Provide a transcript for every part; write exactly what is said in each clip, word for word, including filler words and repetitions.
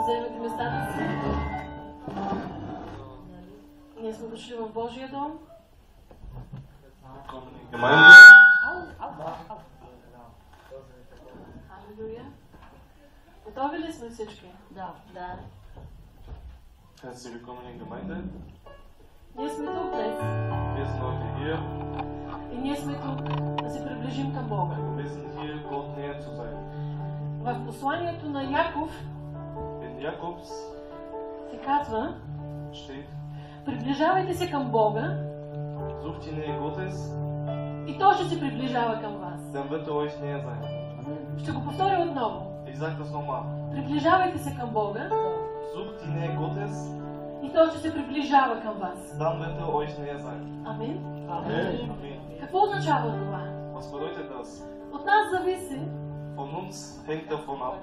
заемете местата си. Ние сме дошли в Божия дом. Алелуя. Готови ли сме всички? Да, да. Herzlich willkommen in der Gemeinde. Ние сме тук днес. Wir sind heute hier. И ние сме тук да се приближим към Бога. Wir sind hier, Gott näher zu sein. В посланието на Яков In Jakobs се казва: steht, приближавайте се към Бога, sucht die Nähe Gottes, и Той ще се приближава към вас. dann wird er euch näher sein. Ще го повторя отново. Ich sage das nochmal. Приближавайте се към Бога, Sucht die Nähe Gottes, и Той ще се приближава към вас. dann wird er euch näher sein. Амин. Amen. Какво означава това? Was bedeutet das? От нас зависи Von uns hängt davon ab,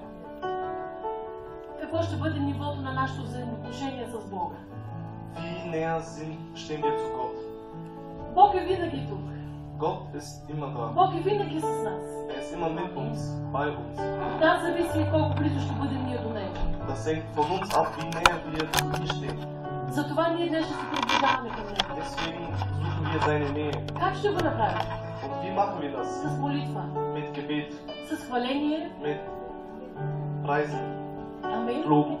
какво ще бъде нивото на нашето взаимоотношение с Бога. wie näher sind, stehen wir zu Gott. Бог е винаги тук. Gott ist immer da. Бог е винаги с нас. Er ist immer mit uns, bei uns. От нас зависи колко близо ще бъдем ние до Него. Das hängt von uns ab, wie näher wir zu ihm stehen. Затова ние днес ще се приближаваме към Него. Deswegen suchen wir seine Nähe. Как ще го направим? Und wie machen wir das? С молитва, Mit Gebet, с хваление. mit Preisen, Амин. Loben.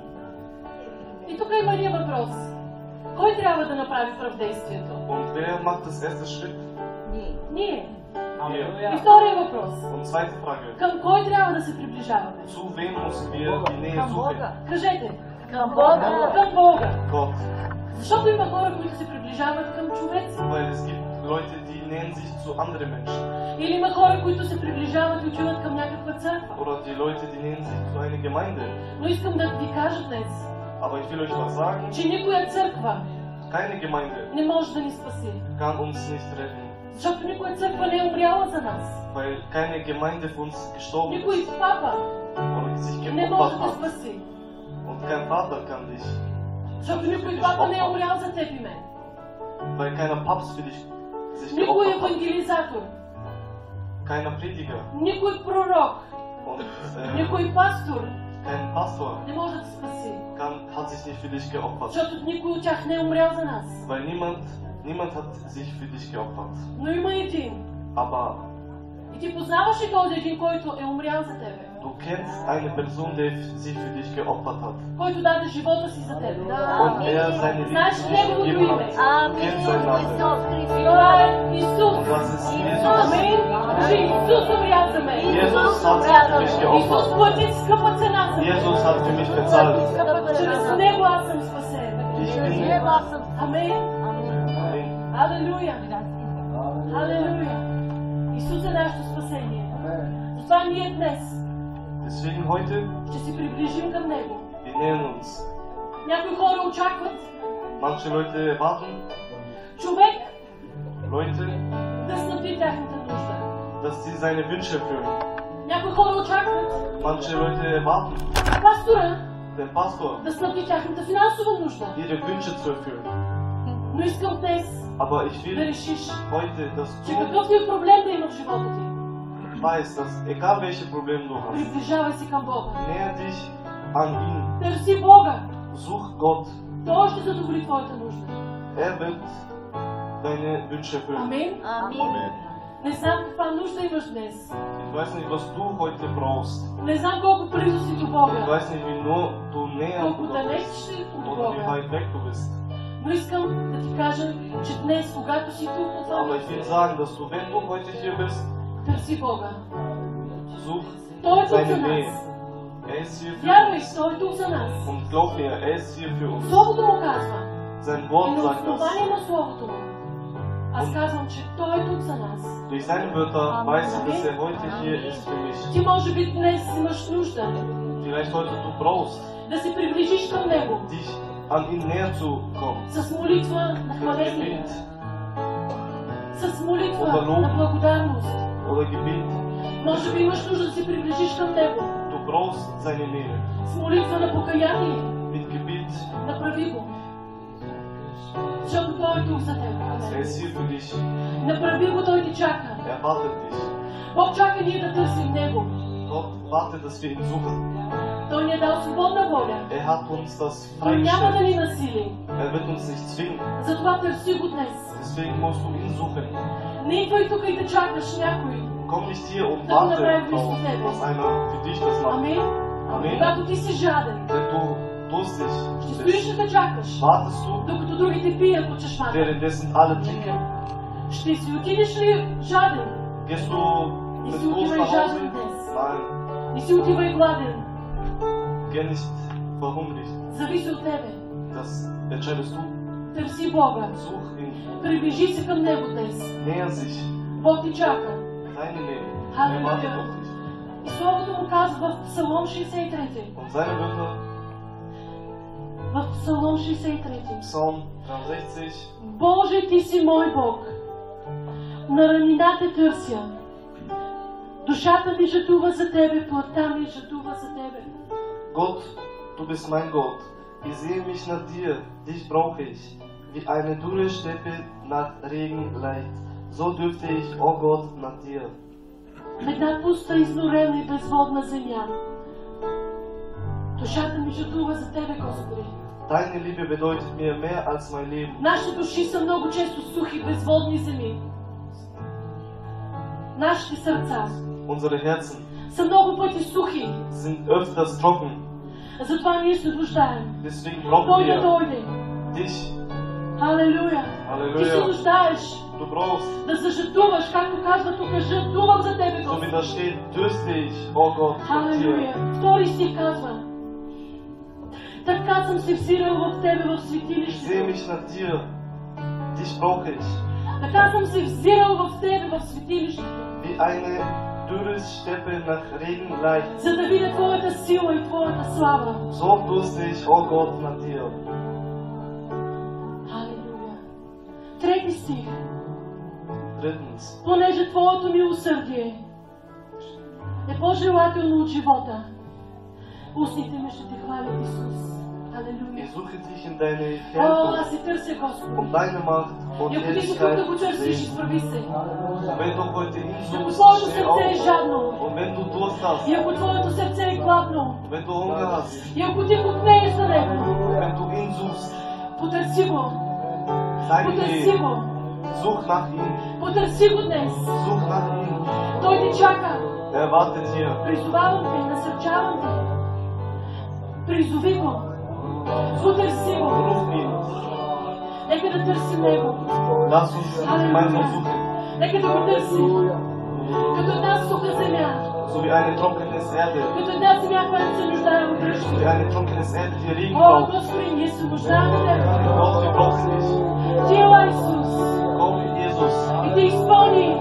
И тук има един въпрос. Кой трябва да направи прав действието? Und wer macht das erste Schritt? Ние. Ние. Wir. И втория въпрос. Und zweite Frage. Към кой трябва да се приближаваме? Zu wem müssen wir die Nähe Към suchen? Бога. Кажете. Към Бога. Към Бога. Gott. Защото има хора, които се приближават към човеци. Weil es gibt Leute, die nähern sich zu anderen Menschen. Или има хора, които се приближават и отиват към някаква църква. Oder die Leute, die nähern sich zu einer Gemeinde. Но искам да ви кажа днес, Aber ich will euch was sagen. че никоя църква Keine Gemeinde не може да ни спаси. kann uns nicht retten. Защото никоя църква не е умряла за нас. Weil keine Gemeinde für uns gestorben Никой ist. папа Oder sich не може geopfert да hat. спаси. Und kein Vater kann dich. Защото никой папа не е умрял за теб и мен. Weil keiner Papst für dich sich Никой geopfert hat. евангелизатор, Keiner Prediger. никой пророк, Und äh, никой пастор kein Pastor не може да те спаси. kann, hat sich nicht für dich geopfert. Защото никой от тях не е умрял за нас. Weil niemand, niemand hat sich für dich geopfert. Но има един. Aber И ти познаваш ли този един, който е умрял за тебе? du kennst eine Person, die sich für dich geopfert hat. Който даде живота си за тебе. Und er seine Liebe Знаеш für dich неговото gegeben име. hat. Du kennst seinen Namen. Исус Христос. Това е Исус. Und das ist Jesus. Амин. Кажи, Исус умря за мен. Jesus hat sich für mich Исус geopfert. плати скъпа цена за мен. Jesus hat für mich bezahlt. Чрез Него аз съм спасен. Ich bin Него аз съм. Амин. Amen. Алелуя. Алелуя. Исус е нашето спасение. Затова ние днес Deswegen heute, ще се приближим към Него. wir nähern uns. Някои хора очакват Manche Leute warten, човек Leute, да снабди тяхната нужда. dass sie seine Wünsche erfüllen. Някои хора очакват Manche Leute warten, пастора den Pastor да снабди тяхната финансова нужда. ihre Wünsche zu erfüllen. Но искам днес Aber ich да will решиш, heute, dass че du какъвто и проблем да има в живота ти, weißt, dass egal welche Probleme du hast, приближавай се към Бога. näher dich an ihn. Търси Бога. Such Gott. Той ще задоволи твоята нужда. Er wird deine Wünsche erfüllen. Амин. Амин. Не знам каква нужда имаш днес. Ich weiß nicht, was du heute brauchst. Не знам колко близо си до Ich Бога. weiß nicht, wie nur du näher Колко du далеч bist си от oder wie Бога. weit weg du bist. Но искам да ти кажа, че днес, когато си тук на това Aber ich will място, sagen, dass du, wenn du heute hier bist, търси Бога. such Той е тук за seine Nähe. нас. Er ist hier für Вярвай, uns. Той е тук за нас. Und glaub mir, er ist hier für uns. Словото му казва. Sein И Wort на sagt das. основание на Словото му, аз казвам, че Той е тук за нас. Durch seine Wörter weiß ich, dass er heute hier ist für mich. Ти може би днес имаш нужда Vielleicht heute du brauchst, да се приближиш към Него dich an ihn näher zu kommen. с молитва на Mit хваление, Gebet с молитва на благодарност. oder Gebet. Може би имаш нужда да се приближиш към Него Du brauchst seine Nähe. с молитва на покаяние. Mit Gebet. Направи го. Защото Той е тук за теб. Er ist hier für dich. Направи го, Той ти чака. Er wartet dich. Бог чака ние да търсим Него. Gott wartet, dass wir ihn suchen. Той ни е дал свободна воля. Er hat uns das Той няма да freigestellt. ни насили. Er wird uns nicht zwingen. Затова търси го днес. Deswegen musst du ihn suchen. Не идвай тук и да чакаш някой. Komm nicht hier und Да го направи warte вместо darauf, тебе. dass einer für dich das macht. Амин. Amen. Когато ти си жаден, Wenn du durstig ще bist, стоиш да чакаш, wartest du, докато другите пият от чешмата. währenddessen alle trinken. Ще си отидеш ли жаден? Gehst du Не mit си Durst отивай nach жаден Hause? днес. Nein, Не си отивай гладен. geh nicht verhungrig. Зависи от тебе. Das entscheidest du. Търси Бога. Such ihn. Приближи се към Него днес. Näher sich. Бог ти чака. Deine Nähe. Er Halleluja. wartet auf dich. И Словото му казва в Псалом шейсет и трети. Und seine Wörter, В Псалом шейсет и трети. Psalm dreiundsechzig, Боже, ти си мой Бог. На ранина те търся. Душата ми жадува за Тебе, плътта ми жадува за Тебе. Gott, du bist mein Gott. Ich sehe mich nach dir, dich brauche ich. Wie eine dürre Steppe nach Regen leicht. So dürfte ich, o oh Gott, nach dir. Една пуста, изнорена и безводна земя. Душата ми жадува за Тебе, Господи. Deine Liebe bedeutet mir mehr als mein Leben. Нашите души са много често сухи, безводни земи. Нашите сърца Unsere Herzen са много пъти сухи. sind öfters trocken. Затова ние се нуждаем. Deswegen Той brauchen да wir дойде. dich. Халелуя! Ти се Halleluja. нуждаеш Du brauchst, да зажадуваш, както казва тук, жадувам за Тебе, so wie Господи. da steht, dürste ich, oh Gott, nach Халелуя! dir. Втори стих казва: така съм се взирал в Тебе в Ich sehe светилището. mich nach dir. Dich brauche ich. Така съм се взирал в Тебе в светилището, Wie eine dürre Steppe nach Regen leicht. за да видя Твоята сила и Твоята слава. So durste ich, oh Gott, nach dir. Халелуя! Трети стих. Drittens, Понеже Твоето милосърдие е по-желателно от живота, устните ми ще Те хвалят, Исус. Халелуя! ich suche dich in deine О, Herkunft, аз се търся, Господи. um deine Macht und И ако ти си тук да го Herrlichkeit zu търсиш, sehen. изправи се. Und wenn du heute ihn И ако suchst, Твоето steh сърце е auf. жадно, Und wenn du Durst hast, и ако Твоето сърце е гладно, und wenn du Hunger hast, и ако ти купнееш за Него, und wenn du ihn suchst, потърси Го, zeige потърси ihn, Го, such nach ihm, потърси Го днес. such nach ihm. Той те чака. Er wartet hier. Призовавам те, насърчавам те. Призови Го, потърси Го. Ruf ihn. Нека да търсим Него. Lass uns gemeinsam suchen. Нека да го търсим. Като една суха земя, So wie eine trockenes Erde. като една земя, която се нуждае от So дъжд. wie eine trockenes Erde, die Regen О, braucht. Господи, ние се нуждаем от Тебе. Gott, wir brauchen dich. Ти, ела Исус, Komm, Jesus. и Ти изпълни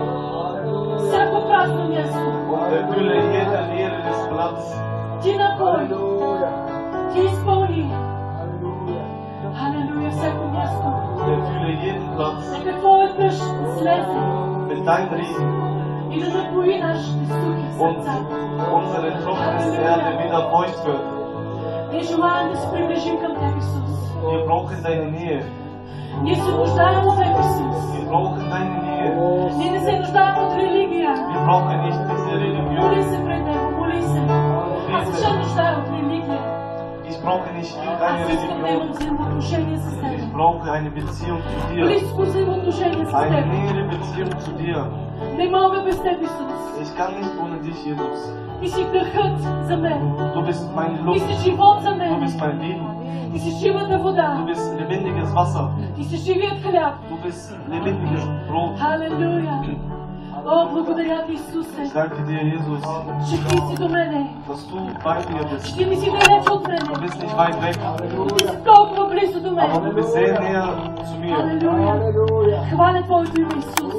всяко празно място. Und erfülle jede Leere des Platzes. Ти напой, Ти изпълни. Халелуя, всяко място. Erfülle jeden Platz Нека Твоят дъжд слезе mit deinem Regen и да напои нашите сухи und сърца. unsere trockenes Erde wieder feucht wird. Ние желаем да се приближим към Теб, Исус. Wir brauchen deine Nähe. Ние се нуждаем от Теб, Исус. Wir brauchen deine Nähe. Ние не се нуждаем от религия. Wir brauchen nicht diese Моли Religion. се пред Него, моли се. Аз не се нуждая от религия. Ich brauche nicht Аз irgendeine искам да имам Religion. взаимоотношение с Теб. Ich brauche eine Beziehung zu dir. Близко взаимоотношение с Eine Теб. nähere Beziehung zu dir. Не мога без Теб, Исус. Ich kann nicht ohne dich, Jesus. Ти си дъхът за мен. Du bist meine Ти Luft. си живот за Du мен. bist mein Leben. Ти си живата Du вода. bist lebendiges Wasser. Ти си живият хляб. Du bist lebendiges Brot. Халелуя. О, благодаря Ти, Исусе, Ich danke dir, Jesus, че Ти си до мене. dass du bei mir bist. Че Ти не си далеч от Du мене. bist nicht weit weg, Ти си толкова близо до aber мен. du bist sehr näher zu mir. Халелуя. Хваля Твоето име, Исус.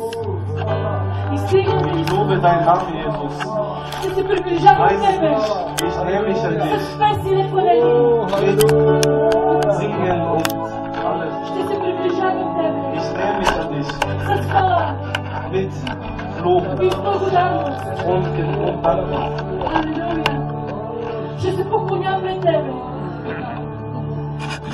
И стигам Ich Исус. lobe deinen Namen, Jesus. Ще се приближавам към Тебе. Ich nehme mich an dich. С песни на хваление. Mit Singen und alles. Ще се приближавам към Тебе. Ich nehme mich an dich. С хвала Mit Lob и с благодарност. und und Dank. Халелуя. Ще се поклоням пред Тебе.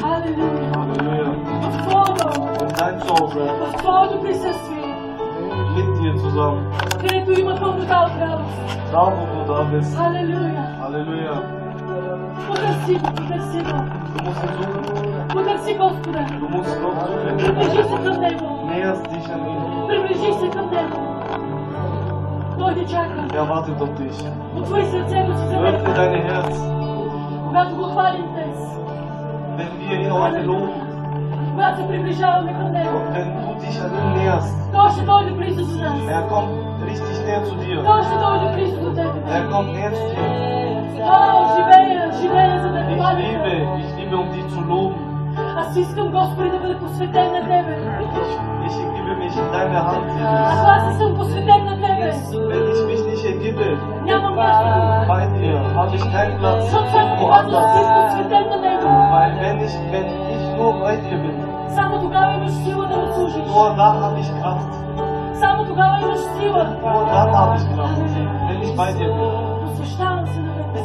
Халелуя. Halleluja. В Твоя дом, Und dein Zuhause, в Твоето присъствие mit dir zusammen. където има пълнота от радост. Da, wo du da bist. Халелуя! Halleluja. Потърси го, потърси го. Du musst ihn suchen. Потърси Господа. Du musst Gott suchen. Приближи се към Него. Näherst dich an ihn. Приближи се към Него. Той те чака. Er wartet auf dich. Отвори сърцето си за Öffne Него. dein Herz. Когато го хвалим днес. Wenn wir ihn heute loben Когато се приближаваме към Него. und wenn du dich an ihn näherst, Той ще дойде близо до нас. er kommt richtig näher zu dir. Той ще дойде близо до тебе. Er kommt näher zu dir. О, живея, живея, за да те Ich хваля. liebe, ich liebe, um dich zu loben. Аз искам, Господи, да бъда посветен на Тебе. Ich, ich gebe mich in deine Hand, Ако Jesus. аз не съм посветен на Тебе, Wenn ich mich nicht ergebe, нямам място. bei dir habe ich keinen Platz Защото само irgendwo когато си anders. посветен на Него, Weil wenn ich, wenn ich nur bei dir bin, само тогава имаш сила да му служиш. nur dann habe ich Kraft. Само тогава имаш сила. Nur dann habe ich Kraft, wenn ich bei dir bin. Посвещавам се на Тебе.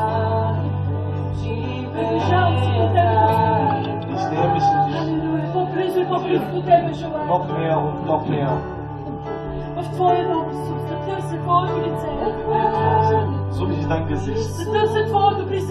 Приближавам се до Тебе, Господи. Ich nähe mich in dich Халелуя. По-близо и по-близо до Тебе желая. noch mehr und noch mehr. В Твоя дом, Исус, да търся Твоето лице. Suche ich dein Gesicht. Да търся Твоето присъствие.